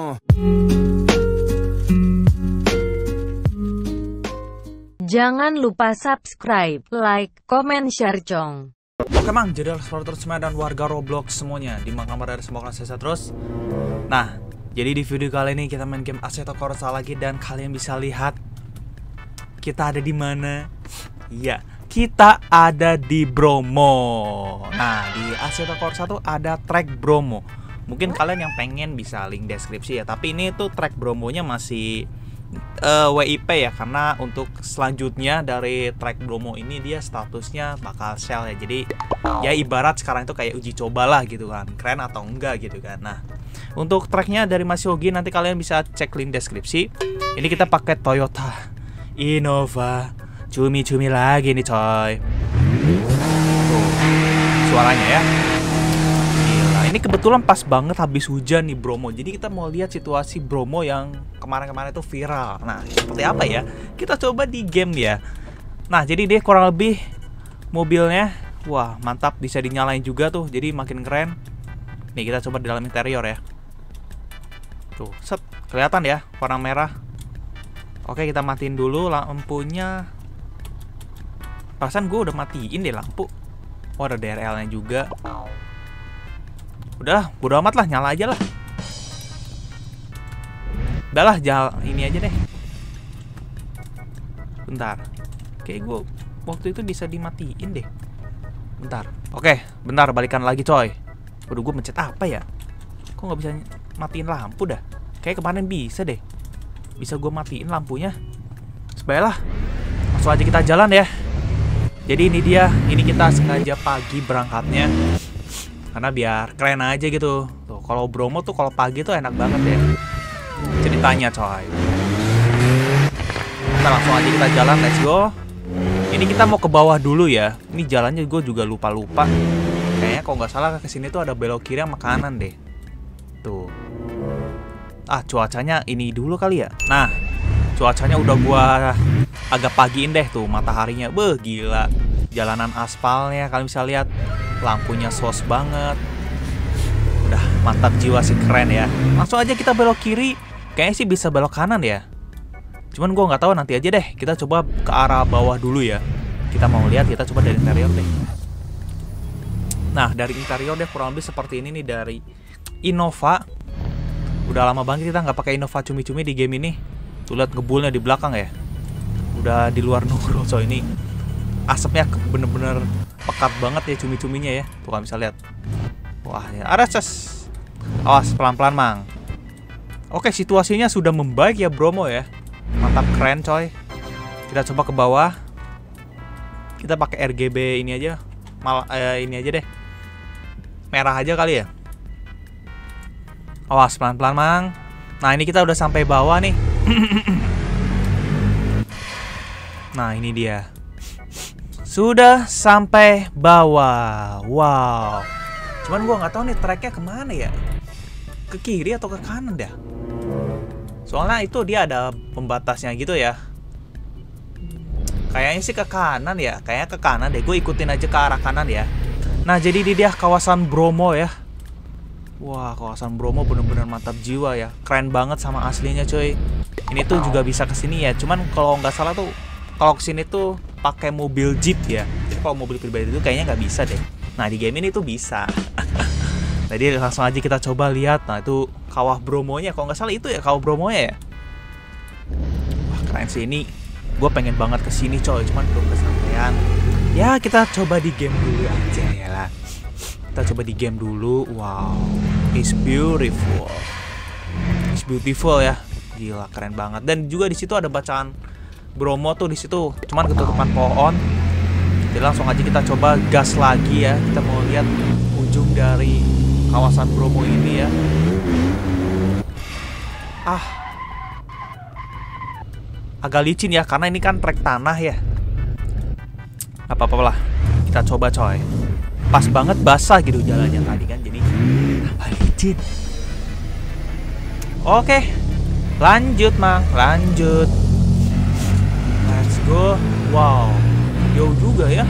Jangan lupa subscribe, like, comment, share, cong. Oke mang, jadi explorer semua dan warga Roblox semuanya di kabar dari semua kelas saya terus. Nah, jadi di video kali ini kita main game Assetto Corsa lagi dan kalian bisa lihat kita ada di mana? Ya, kita ada di Bromo. Nah, di Assetto Corsa tuh ada track Bromo. Mungkin kalian yang pengen bisa link deskripsi ya. Tapi ini tuh track Bromonya masih WIP ya, karena untuk selanjutnya dari track Bromo ini dia statusnya bakal sell ya. Jadi ya ibarat sekarang itu kayak uji coba lah gitu kan, keren atau enggak gitu kan. Nah, untuk tracknya dari Mas Yogi nanti kalian bisa cek link deskripsi. Ini kita pakai Toyota Innova, cumi-cumi lagi nih coy. Tuh, suaranya ya. Ini kebetulan pas banget habis hujan nih Bromo. Jadi kita mau lihat situasi Bromo yang kemarin-kemarin itu viral. Nah, seperti apa ya? Kita coba di game ya. Nah, jadi dia kurang lebih mobilnya, wah mantap, bisa dinyalain juga tuh. Jadi makin keren. Nih kita coba di dalam interior ya. Tuh, set, kelihatan ya warna merah. Oke, kita matiin dulu lampunya. Perasaan gue udah matiin deh lampu. Oh, ada DRL-nya juga. Udah, bodo amat lah, nyala aja lah. Udah lah, ini aja deh. Bentar. Kayak gue waktu itu bisa dimatiin deh. Bentar. Oke, bentar, balikan lagi coy. Waduh, gue mencet apa ya? Kok nggak bisa matiin lampu dah? Kayak kemarin bisa deh. Bisa gue matiin lampunya. Sebaiklah, langsung aja kita jalan ya. Jadi ini dia, ini kita sengaja pagi berangkatnya. Karena biar keren aja gitu. Tuh, kalau Bromo tuh kalau pagi tuh enak banget ya. Ceritanya coy. Kita langsung aja kita jalan, let's go. Ini kita mau ke bawah dulu ya. Ini jalannya gue juga lupa-lupa. Kayaknya kalau nggak salah ke sini tuh ada belok kiri sama kanan deh. Tuh. Ah, cuacanya ini dulu kali ya. Nah, cuacanya udah gua agak pagiin deh tuh mataharinya. Beuh, gila. Jalanan aspalnya kalian bisa lihat. Lampunya sos banget. Udah mantap jiwa sih, keren ya. Langsung aja kita belok kiri. Kayaknya sih bisa belok kanan ya. Cuman gue nggak tahu, nanti aja deh. Kita coba ke arah bawah dulu ya. Kita mau lihat, kita coba dari interior deh. Nah, dari interior deh kurang lebih seperti ini nih dari Innova. Udah lama banget kita nggak pakai Innova cumi-cumi di game ini. Tuh lihat ngebulnya di belakang ya. Udah di luar nurul so ini. Asapnya bener-bener pekat banget ya cumi-cuminya ya. Tuh kan bisa lihat. Wah, ya ada ses. Awas pelan-pelan mang. Oke, situasinya sudah membaik ya Bromo ya. Mantap, keren coy. Kita coba ke bawah. Kita pakai RGB ini aja. Ini aja deh. Merah aja kali ya. Awas pelan-pelan mang. Nah, ini kita udah sampai bawah nih. Nah, ini dia. Sudah sampai bawah. Wow. Cuman gua nggak tahu nih tracknya kemana ya. Ke kiri atau ke kanan dah. Soalnya itu dia ada pembatasnya gitu ya. Kayaknya sih ke kanan ya. Kayaknya ke kanan deh. Gue ikutin aja ke arah kanan ya. Nah, jadi ini dia kawasan Bromo ya. Wah, kawasan Bromo bener-bener mantap jiwa ya. Keren banget sama aslinya coy. Ini tuh juga bisa kesini ya. Cuman kalau nggak salah tuh, kalau kesini tuh pakai mobil Jeep ya. Jadi kalau mobil pribadi itu kayaknya nggak bisa deh. Nah, di game ini tuh bisa. Jadi langsung aja kita coba lihat. Nah, itu kawah Bromonya. Kalau nggak salah itu ya kawah Bromonya ya. Wah, keren sih ini. Gue pengen banget kesini coy. Cuman belum kesampaian. Ya, kita coba di game dulu aja ya lah. Kita coba di game dulu. Wow, it's beautiful. It's beautiful ya. Gila, keren banget. Dan juga di situ ada bacaan Bromo tuh di situ. Cuman ketutupan pohon. Jadi langsung aja kita coba gas lagi ya. Kita mau lihat ujung dari kawasan Bromo ini ya. Ah, agak licin ya karena ini kan trek tanah ya. Apa-apa lah. Kita coba coy. Pas banget basah gitu jalannya tadi kan, jadi tambah licin. Oke, lanjut mang, lanjut. Let's go. Wow, jauh juga ya.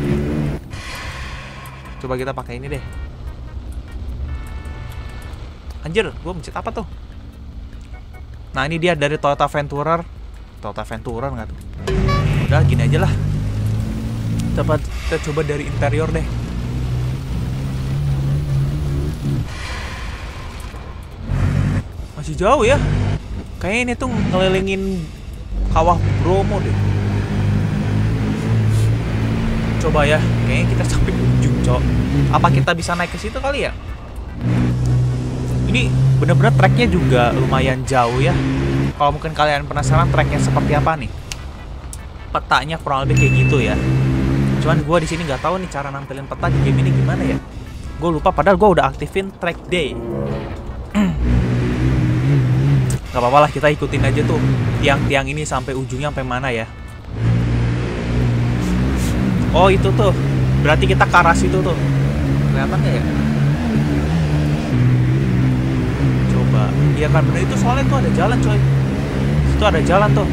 Coba kita pakai ini deh. Anjir, gue mencet apa tuh? Nah ini dia dari Toyota Venturer. Toyota Venturer nggak tuh? Udah gini aja lah. Kita coba dari interior deh. Masih jauh ya. Kayaknya ini tuh ngelilingin kawah Bromo deh. Coba ya, kayaknya kita sampai ujung, Cok. Apa kita bisa naik ke situ kali ya? Ini bener-bener treknya juga lumayan jauh ya. Kalau mungkin kalian penasaran treknya seperti apa nih, petanya kurang lebih kayak gitu ya. Cuman gue di sini nggak tahu nih cara nampilin peta di game ini gimana ya. Gue lupa, padahal gue udah aktifin track day. Gak apa-apa lah, kita ikutin aja tuh tiang-tiang ini sampai ujungnya sampai mana ya. Oh itu tuh, berarti kita ke arah situ tuh. Kelihatan nggak ya? Coba, iya kan bener itu, soalnya tuh ada jalan coy. Situ ada jalan tuh.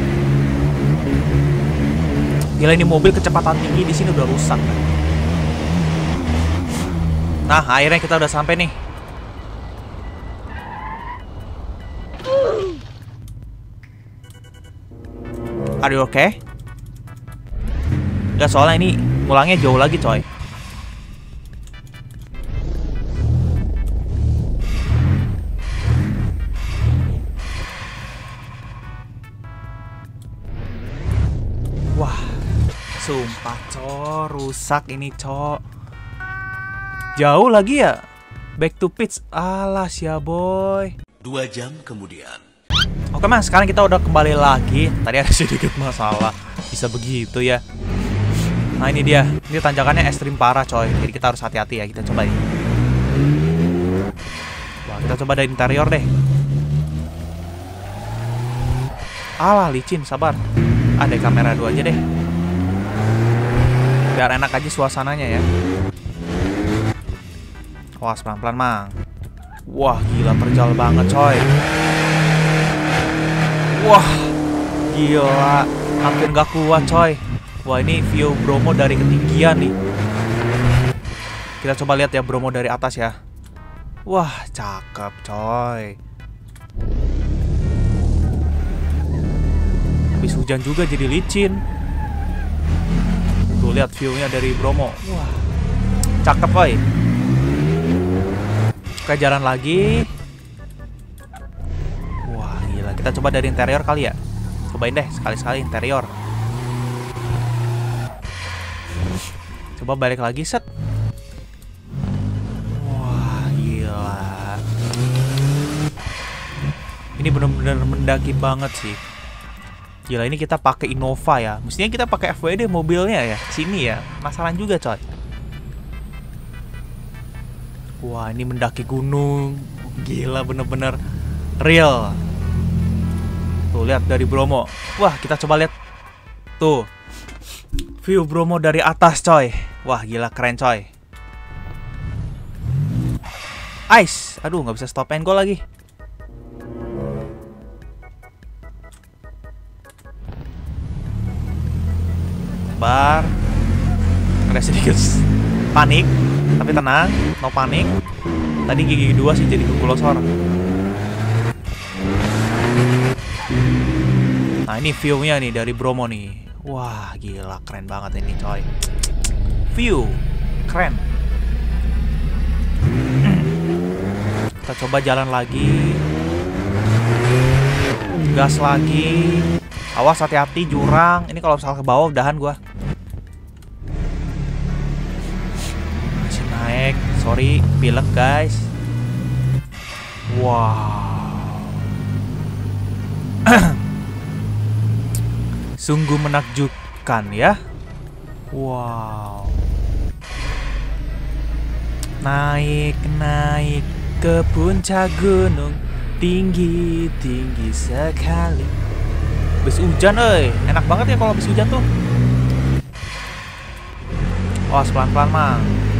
Gila, ini mobil kecepatan tinggi di sini udah rusak. Nah akhirnya kita udah sampai nih. Are you okay? Gak, soalnya ini mulangnya jauh lagi coy. Wah, sumpah cok, rusak ini cok. Jauh lagi ya. Back to pitch. Alas ya boy. 2 jam kemudian. Oke mas, sekarang kita udah kembali lagi. Tadi ada sedikit masalah. Bisa begitu ya. Nah ini dia. Ini tanjakannya ekstrim parah coy. Jadi kita harus hati-hati ya. Kita coba ini. Wah, kita coba dari interior deh. Alah licin, sabar. Ada kamera 2 aja deh. Biar enak aja suasananya ya. Wah, pelan-pelan mang. Wah gila, terjal banget coy. Wah gila, hampir gak kuat coy. Wah ini view Bromo dari ketinggian nih. Kita coba lihat ya Bromo dari atas ya. Wah cakep coy. Habis hujan juga jadi licin. Tuh lihat viewnya dari Bromo. Wah cakep coy. Oke, jalan lagi. Wah gila, kita coba dari interior kali ya. Cobain deh sekali-sekali interior. Coba balik lagi, set. Wah gila. Ini bener-bener mendaki banget sih. Gila, ini kita pakai Innova ya. Mestinya kita pakai FWD mobilnya ya. Sini ya. Masalah juga coy. Wah ini mendaki gunung. Gila, bener-bener real. Tuh lihat dari Bromo. Wah kita coba lihat. Tuh view Bromo dari atas coy. Wah gila, keren coy. Ice. Aduh nggak bisa stop and go lagi. Bar. Ada sedikit panik, tapi tenang, no panik. Tadi gigi 2 sih jadi kukulosor. Nah ini viewnya nih dari Bromo nih. Wah gila, keren banget ini coy. View keren. Kita coba jalan lagi. Gas lagi. Awas hati-hati jurang. Ini kalau misalnya ke bawah udahan gua. Masih naik. Sorry, pilek guys. Wow. Sungguh menakjubkan ya. Wow. Naik ke puncak gunung, tinggi sekali. Habis hujan, enak banget ya kalau habis hujan tuh. Wah, pelan-pelan mang.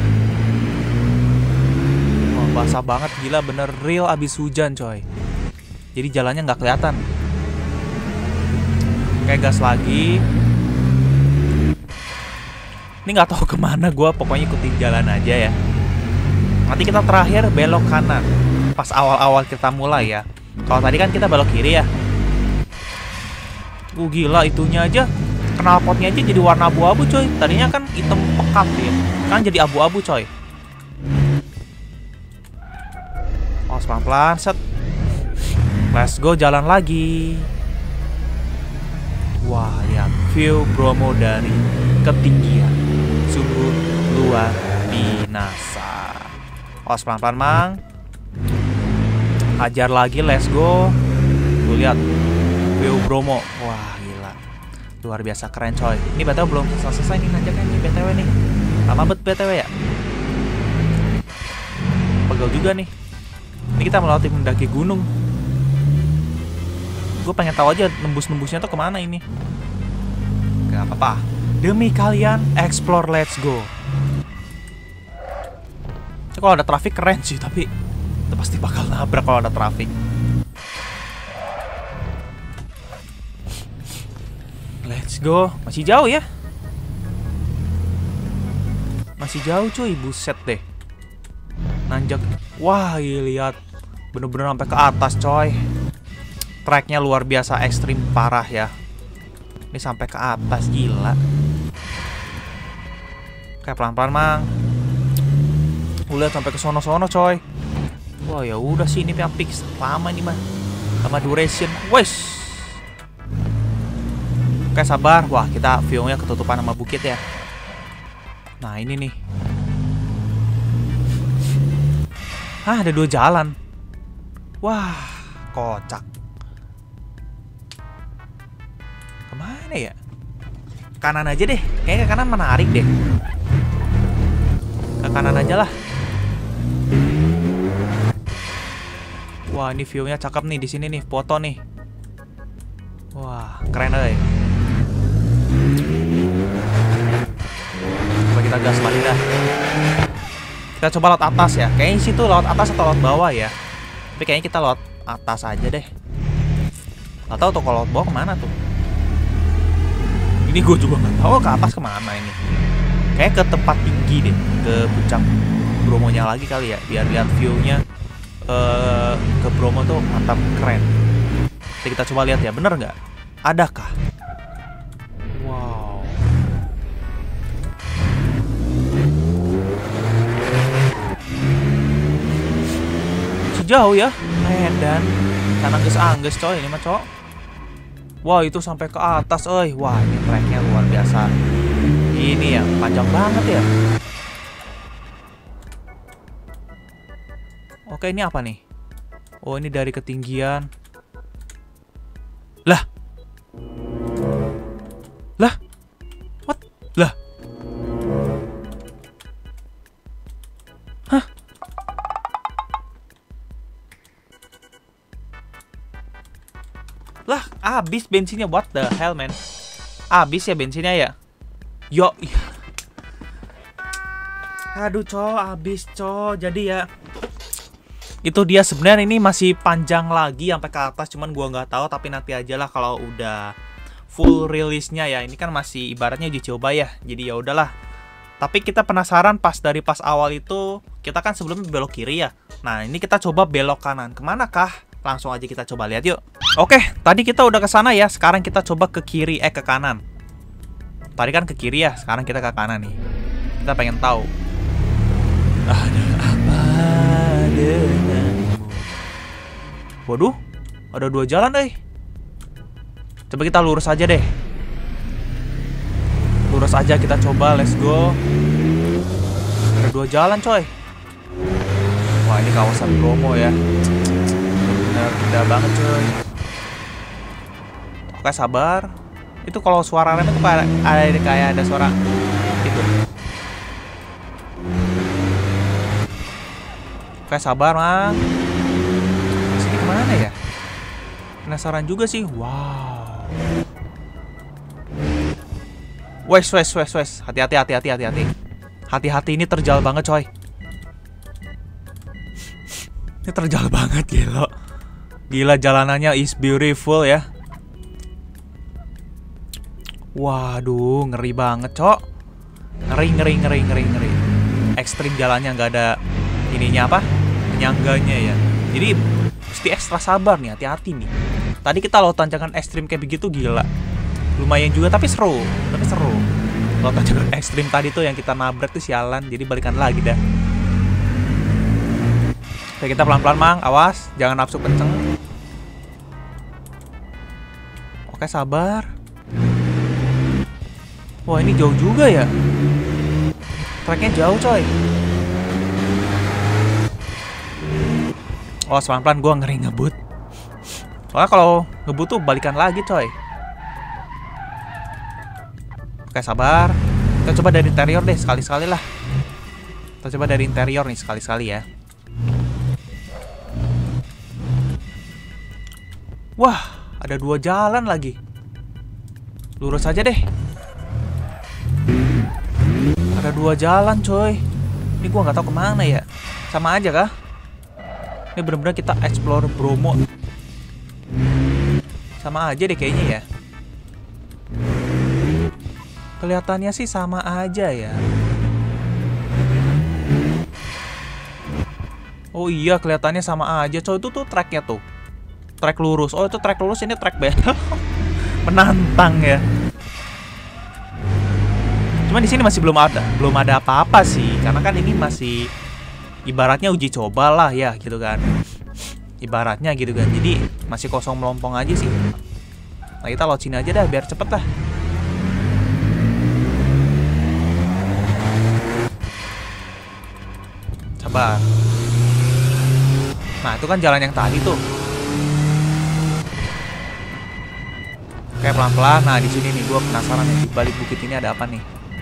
Wah, basah banget, gila, bener real abis hujan coy. Jadi jalannya nggak kelihatan. Kayak gas lagi. Ini nggak tahu kemana gue, pokoknya ikutin jalan aja ya. Nanti kita terakhir belok kanan. pas awal-awal kita mulai ya. Kalau tadi kan kita belok kiri ya. Gila itunya aja, knalpotnya aja jadi warna abu-abu coy. Tadinya kan hitam pekat ya, kan jadi abu-abu coy. Oh pelan-pelan set. Let's go, jalan lagi. Wah lihat view Bromo dari ketinggian, sungguh luar binasa. Oh pelan-pelan mang. Hajar lagi, let's go. Tuh lihat view Bromo. Wah gila, luar biasa keren coy. Ini BTW belum selesai nih nanjaknya nih BTW nih. Lama bet BTW ya. Pegel juga nih. Ini kita melewati mendaki gunung. Gue pengen tahu aja nembus-nembusnya tuh kemana ini. Gak apa-apa, demi kalian explore, let's go. Kalau ada traffic keren sih, tapi itu pasti bakal nabrak kalau ada traffic. Let's go. Masih jauh ya. Masih jauh cuy, buset deh. Nanjak. Wah, lihat. Bener-bener sampai ke atas coy. Tracknya luar biasa ekstrim parah ya. Ini sampai ke atas, gila. Kayak pelan-pelan mang. Lihat sampai ke sono-sono coy. Wah ya udah sih, ini yang fix lama nih mah. Sama duration. Wes. Oke sabar. Wah kita view-nya ketutupan sama bukit ya. Nah ini nih. Hah, ada 2 jalan. Wah kocak. Kemana ya? Kanan aja deh. Kayaknya ke kanan menarik deh. Ke kanan aja lah. Wah ini view-nya cakep nih di sini nih, foto nih. Wah keren deh. Coba kita gas balik dah. Kita coba laut atas ya. Kayaknya situ laut atas atau laut bawah ya. Tapi kayaknya kita laut atas aja deh. Gak tahu tuh kalau laut bawah kemana tuh. Ini gue juga nggak tahu ke atas kemana ini. Kayak ke tempat tinggi deh, ke puncak Bromonya lagi kali ya, biar lihat view-nya ke Bromo tuh mantap keren. Jadi kita coba lihat ya, bener nggak? Adakah? Wow. Sejauh ya, Medan. Tanah angges coy ini mah cowok. Wah itu sampai ke atas, wah ini tracknya luar biasa. Ini ya panjang banget ya. Oke ini apa nih? Oh ini dari ketinggian. Lah, what? Lah, hah? Lah, habis bensinnya. What the hell, man? Habis ya bensinnya ya? Yo. Aduh, habis, Jadi ya itu dia sebenarnya ini masih panjang lagi sampai ke atas, cuman gua nggak tahu, tapi nanti aja lah kalau udah full rilisnya ya. Ini kan masih ibaratnya uji coba ya. Jadi ya udahlah. Tapi kita penasaran pas awal itu kita kan sebelumnya belok kiri ya. Nah, ini kita coba belok kanan. Kemana kah? Langsung aja kita coba lihat yuk. Oke, tadi kita udah ke sana ya. Sekarang kita coba ke kiri, ke kanan. Tadi kan ke kiri ya, sekarang kita ke kanan nih. Kita pengen tahu ada apa denganmu. Waduh, ada 2 jalan deh. Coba kita lurus aja deh. Lurus aja kita coba, let's go. Ada 2 jalan coy. Wah ini kawasan Bromo ya. Bener indah banget coy. Oke sabar. Itu kalau suara rem itu kayak ada suara itu. Oke sabar mang. Sini kemana ya? Penasaran juga sih. Wow. Wes. Hati-hati. Hati-hati ini terjal banget coy. Ini terjal banget gila. Gila jalanannya is beautiful ya. Waduh, ngeri banget, cok. Ngeri. Ekstrim jalannya nggak ada ininya apa? Penyangganya ya. Jadi mesti ekstra sabar nih, hati-hati nih. Tadi kita laut tanjakan ekstrim kayak begitu gila. Lumayan juga tapi seru. Laut tanjakan ekstrim tadi tuh yang kita nabrak tuh sialan, jadi balikan lagi dah. Oke, kita pelan-pelan Mang, awas, jangan nafsu kenceng. Oke, sabar. Wah, ini jauh juga ya. Treknya jauh coy. Oh, pelan-pelan gue ngeri ngebut. Soalnya kalau ngebut tuh balikan lagi coy. Oke, sabar. Kita coba dari interior deh, sekali-sekali lah. Kita coba dari interior nih, sekali-sekali ya. Wah, ada 2 jalan lagi. Lurus aja deh. Ada 2 jalan coy. Ini gua nggak tahu kemana ya. Sama aja kah? Ini bener-bener kita explore Bromo. Sama aja deh kayaknya ya. Kelihatannya sih sama aja ya. Oh iya, kelihatannya sama aja coy. Itu tuh tracknya tuh. Track lurus. Oh, itu track lurus, ini track battle. Menantang ya. Cuma di sini masih belum ada apa-apa sih, karena kan ini masih ibaratnya uji coba lah ya gitu kan. Ibaratnya gitu kan. Jadi masih kosong melompong aja sih. Nah, kita laut sini aja dah biar cepet lah. Sabar. Nah, itu kan jalan yang tadi tuh. Oke, pelan-pelan. Nah, di sini nih gue penasaran nih, di balik bukit ini ada apa nih.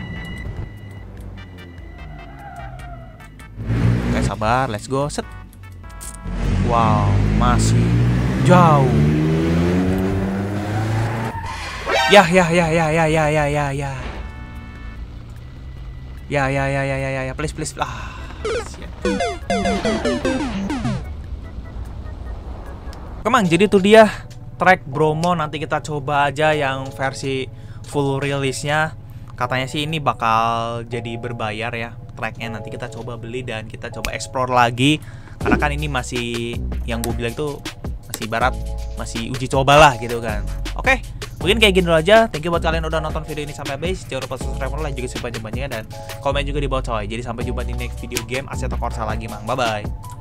Oke, sabar, let's go. Set. Wow, masih jauh. Ya, please. Siap. Kemang, jadi tuh dia track Bromo. Nanti kita coba aja yang versi full release-nya. Katanya sih ini bakal jadi berbayar ya tracknya. Nanti kita coba beli dan kita coba explore lagi. Karena kan ini masih, yang gue bilang itu masih barat, masih uji coba lah gitu kan. Oke, mungkin kayak gini dulu aja. Thank you buat kalian udah nonton video ini sampai habis. Jangan lupa subscribe, like juga sebanyak-banyaknya, dan komen juga di bawah coy. Jadi sampai jumpa di next video game Assetto Corsa lagi Mang. Bye bye.